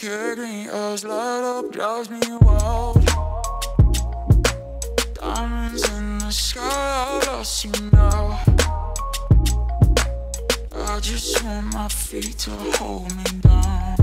care, green eyes light up, drives me wild. Diamonds in the sky, I lost you now. I just want my feet to hold me down.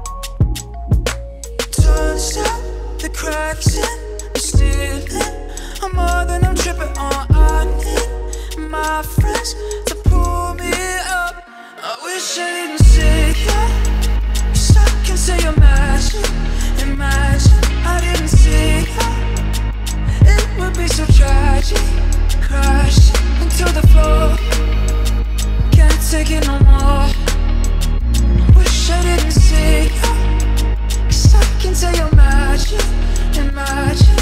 Turns out the cracks in the ceiling are more than I'm tripping on. I need my friends to pull me up. I wish I didn't say that, 'cause I can say imagine, imagine I didn't see that. It would be so tragic, crashing into the floor. Can't take it no more. Wish I didn't see that, 'cause I can say imagine, imagine.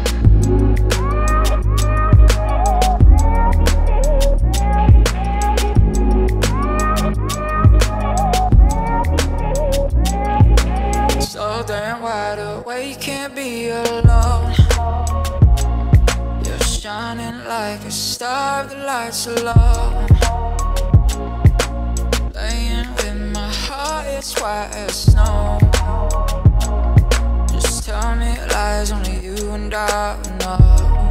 So damn wide awake, can't be alone. You're shining like a star, the lights are low. Laying with my heart, it's white as snow. Just tell me lies, only you and I know.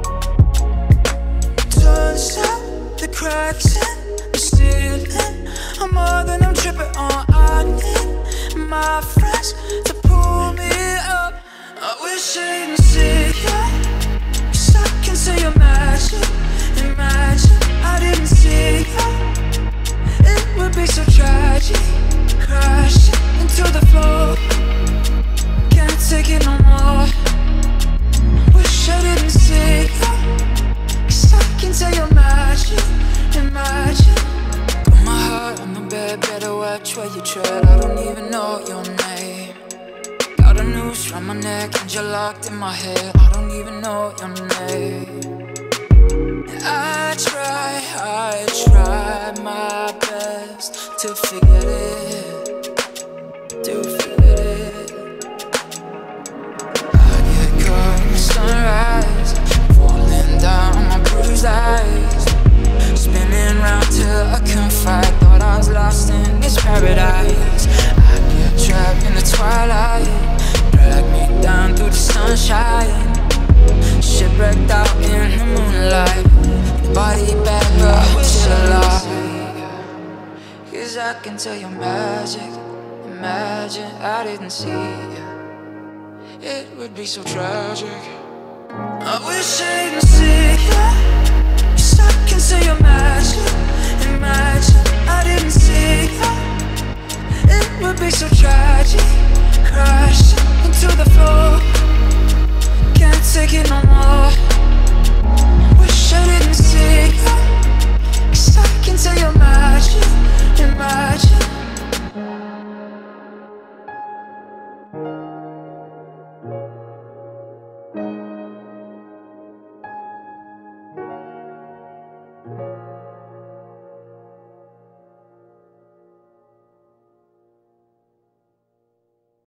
Turns out the cracks in the ceiling are more than I'm tripping on. I need my friends to pull me up. I wish I didn't see that, 'cause I can say imagine, imagine I didn't see that. It would be so tragic, crashing into the floor. Can't take it no more. Wish I didn't see that, 'cause I can say imagine, imagine. Got my heart on the bed, better watch where you tread. I don't even know your name. Got a noose round my neck and you're locked in my head. I don't even know your name. I try my best to forget it, to forget it. I get caught in the sunrise, falling down my bruised eyes, spinning round till I can't fight. Thought I was lost in this paradise. I get trapped in the twilight, drag me down through the sunshine, shipwrecked out in the moonlight. Body back, but I wish alive. 'Cause I can tell you magic, imagine I didn't see you. It would be so tragic. I wish I didn't see you, 'cause I can say imagine, imagine I didn't see you. It would be so tragic, crashing into the floor. Can't take it no more. Wish I didn't see you, 'cause I can say imagine, imagine.